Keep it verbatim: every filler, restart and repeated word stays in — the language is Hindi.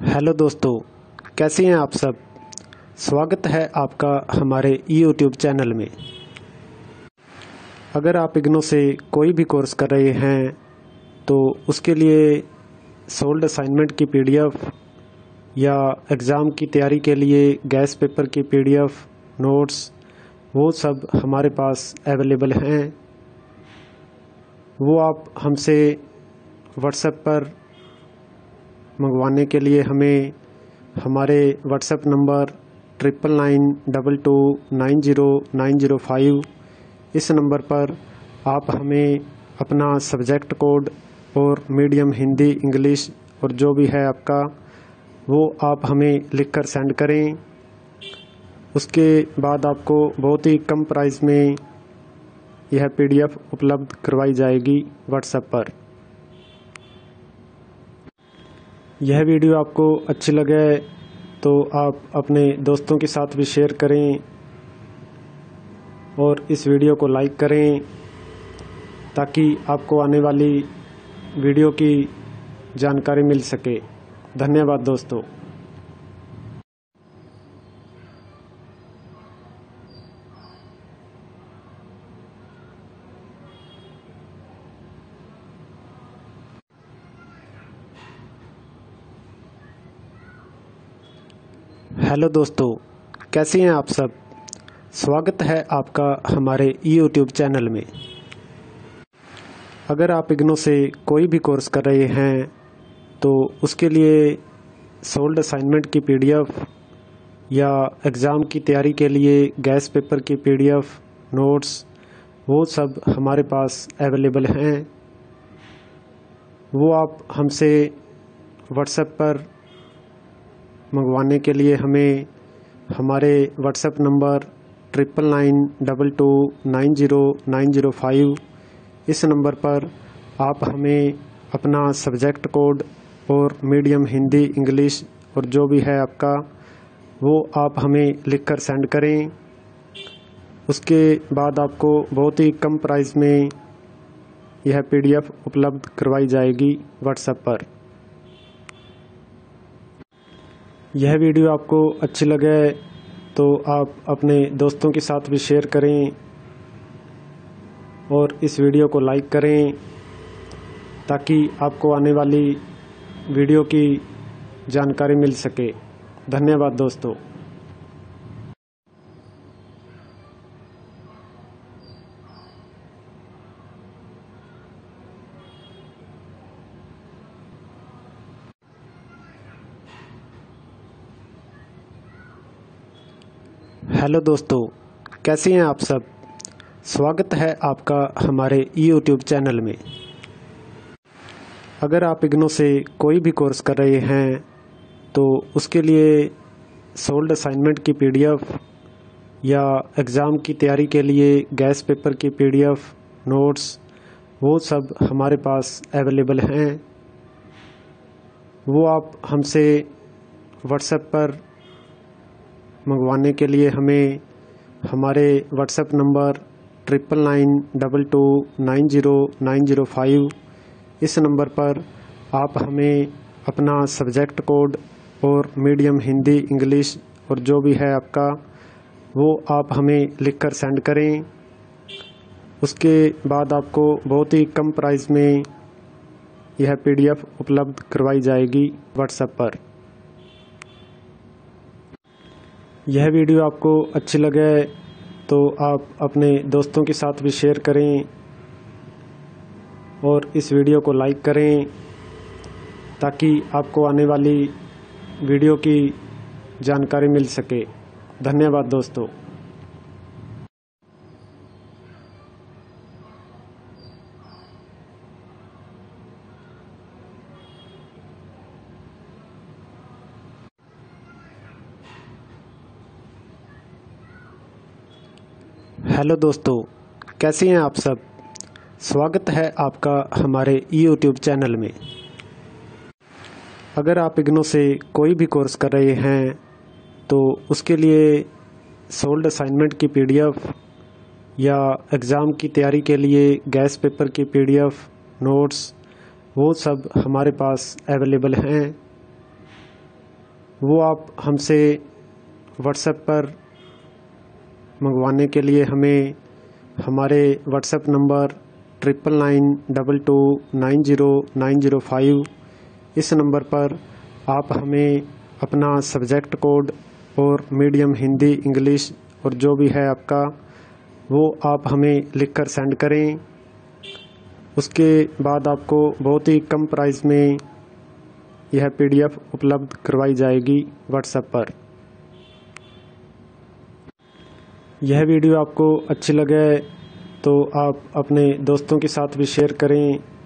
हेलो दोस्तों, कैसे हैं आप सब। स्वागत है आपका हमारे यूट्यूब चैनल में। अगर आप इग्नो से कोई भी कोर्स कर रहे हैं तो उसके लिए सोल्ड असाइनमेंट की पीडीएफ या एग्ज़ाम की तैयारी के लिए गैस पेपर की पीडीएफ, नोट्स, वो सब हमारे पास अवेलेबल हैं। वो आप हमसे व्हाट्सएप पर मंगवाने के लिए हमें हमारे WhatsApp number triple nine double two nine zero nine zero five इस नंबर पर आप हमें अपना सब्जेक्ट कोड और मीडियम हिंदी, इंग्लिश और जो भी है आपका वो आप हमें लिखकर सेंड करें। उसके बाद आपको बहुत ही कम प्राइस में यह पीडीएफ उपलब्ध करवाई जाएगी व्हाट्सएप पर। यह वीडियो आपको अच्छी लगे तो आप अपने दोस्तों के साथ भी शेयर करें और इस वीडियो को लाइक करें ताकि आपको आने वाली वीडियो की जानकारी मिल सके। धन्यवाद दोस्तों। हेलो दोस्तों, कैसे हैं आप सब। स्वागत है आपका हमारे यूट्यूब चैनल में। अगर आप इग्नो से कोई भी कोर्स कर रहे हैं तो उसके लिए सोल्ड असाइनमेंट की पीडीएफ या एग्ज़ाम की तैयारी के लिए गैस पेपर की पीडीएफ, नोट्स, वो सब हमारे पास अवेलेबल हैं। वो आप हमसे व्हाट्सएप पर मंगवाने के लिए हमें हमारे WhatsApp number triple nine double two nine zero nine zero five इस नंबर पर आप हमें अपना सब्जेक्ट कोड और मीडियम हिंदी, इंग्लिश और जो भी है आपका वो आप हमें लिखकर सेंड करें। उसके बाद आपको बहुत ही कम प्राइस में यह पीडीएफ उपलब्ध करवाई जाएगी व्हाट्सएप पर। यह वीडियो आपको अच्छी लगे तो आप अपने दोस्तों के साथ भी शेयर करें और इस वीडियो को लाइक करें ताकि आपको आने वाली वीडियो की जानकारी मिल सके। धन्यवाद दोस्तों। हेलो दोस्तों, कैसे हैं आप सब। स्वागत है आपका हमारे यूट्यूब चैनल में। अगर आप इग्नो से कोई भी कोर्स कर रहे हैं तो उसके लिए सोल्ड असाइनमेंट की पीडीएफ या एग्ज़ाम की तैयारी के लिए गैस पेपर की वो आप हमसे व्हाट्सएप पर मंगवाने के लिए हमें हमारे WhatsApp number triple nine double two nine zero nine zero five इस नंबर पर आप हमें अपना सब्जेक्ट कोड और मीडियम हिंदी इंग्लिश और जो भी है आपका वो आप हमें लिखकर सेंड करें। उसके बाद आपको बहुत ही कम प्राइस में यह पीडीएफ उपलब्ध करवाई जाएगी व्हाट्सएप पर। यह वीडियो आपको अच्छी लगे तो आप अपने दोस्तों के साथ भी शेयर करें।